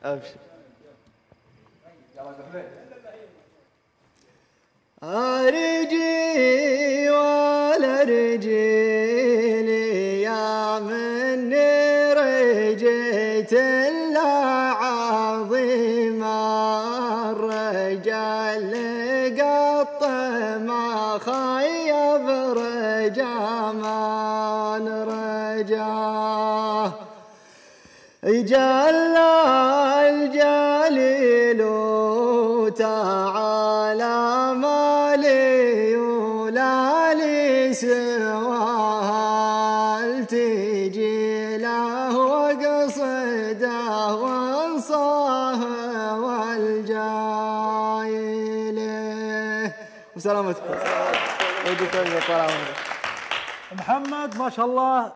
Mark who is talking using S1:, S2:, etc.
S1: ابشر. ارجي ولا رجيلي يا مني رجيت الا عظيم الرجال قط ما خيب رجا من رجاه جل الجليل تعالى ما لي ولا لي سواه التجي له وقصده وانصاه والجاي له. وسلامتكم. محمد ما شاء الله